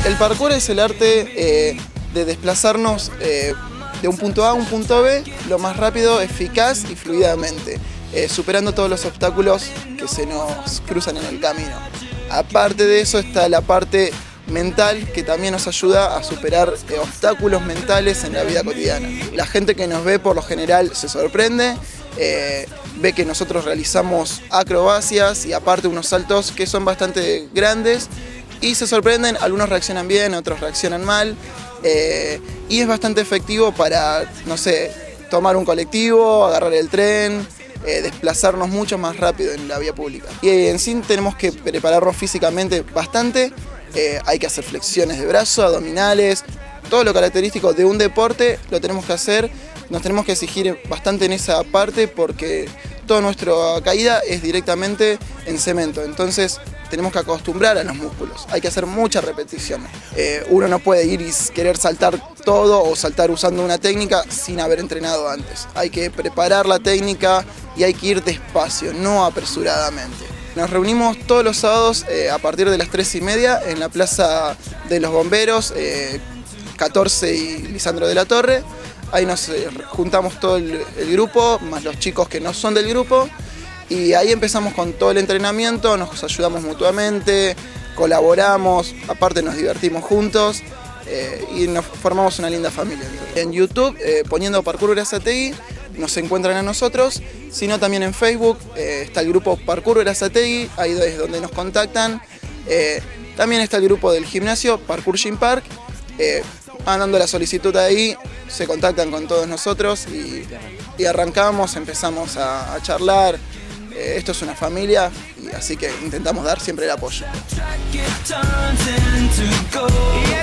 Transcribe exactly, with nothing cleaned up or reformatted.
El parkour es el arte eh, de desplazarnos eh, de un punto A a un punto B lo más rápido, eficaz y fluidamente, eh, superando todos los obstáculos que se nos cruzan en el camino. Aparte de eso está la parte mental, que también nos ayuda a superar eh, obstáculos mentales en la vida cotidiana. La gente que nos ve por lo general se sorprende, eh, ve que nosotros realizamos acrobacias y aparte unos saltos que son bastante grandes y se sorprenden, algunos reaccionan bien, otros reaccionan mal, eh, y es bastante efectivo para, no sé, tomar un colectivo, agarrar el tren, eh, desplazarnos mucho más rápido en la vía pública. Y en sí tenemos que prepararnos físicamente bastante, eh, hay que hacer flexiones de brazo, abdominales, todo lo característico de un deporte lo tenemos que hacer, nos tenemos que exigir bastante en esa parte porque toda nuestra caída es directamente en cemento, entonces tenemos que acostumbrar a los músculos, hay que hacer muchas repeticiones. Eh, uno no puede ir y querer saltar todo o saltar usando una técnica sin haber entrenado antes. Hay que preparar la técnica y hay que ir despacio, no apresuradamente. Nos reunimos todos los sábados eh, a partir de las tres y media en la Plaza de los Bomberos, eh, catorce y Lisandro de la Torre. Ahí nos eh, juntamos todo el, el grupo, más los chicos que no son del grupo. Y ahí empezamos con todo el entrenamiento, nos ayudamos mutuamente, colaboramos, aparte nos divertimos juntos eh, y nos formamos una linda familia. En YouTube, eh, poniendo Parkour Berazategui, nos encuentran a nosotros, sino también en Facebook, eh, está el grupo Parkour Berazategui, ahí es donde nos contactan. Eh, también está el grupo del gimnasio, Parkour Gym Park, eh, mandando la solicitud ahí, se contactan con todos nosotros y, y arrancamos, empezamos a, a charlar. Eh, esto es una familia, y así que intentamos dar siempre el apoyo.